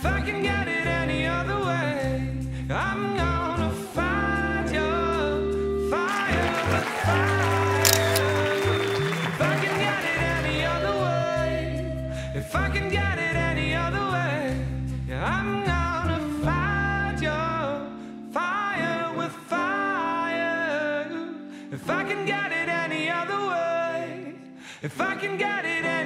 I can get it any other way, I'm gonna fight your fire with fire. If I can get it any other way, if I can get it any other way, yeah, I'm gonna fight your fire with fire. If I can get it any other way, if I can get it any